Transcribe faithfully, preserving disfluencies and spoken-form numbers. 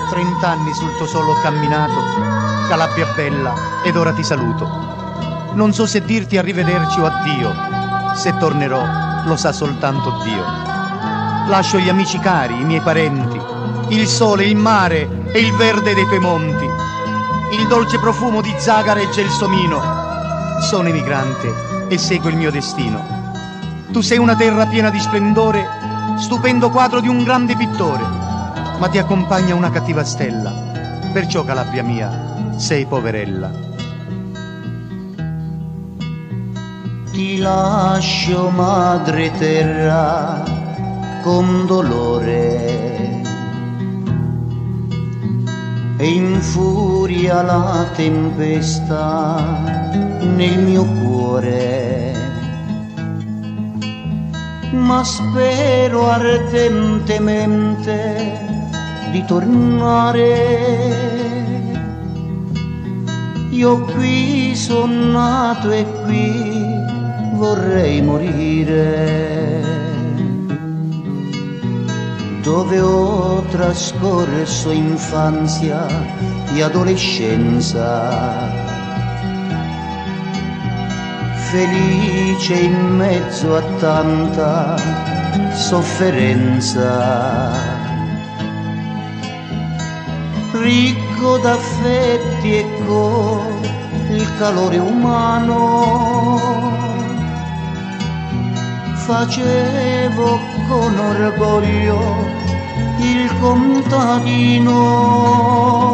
Trent'anni sul tuo solo ho camminato, Calabria bella, ed ora ti saluto. Non so se dirti arrivederci o addio, se tornerò lo sa soltanto Dio. Lascio gli amici cari, i miei parenti, il sole, il mare e il verde dei tuoi monti, il dolce profumo di zagara e gelsomino. Sono emigrante e seguo il mio destino. Tu sei una terra piena di splendore, stupendo quadro di un grande pittore, ma ti accompagna una cattiva stella, perciò Calabria mia, sei poverella. Ti lascio, madre terra, con dolore, e infuria la tempesta nel mio cuore, ma spero ardentemente di tornare. Io qui son nato e qui vorrei morire, dove ho trascorso infanzia e adolescenza, felice in mezzo a tanta sofferenza, ricco d'affetti e con il calore umano, facevo con orgoglio il contadino.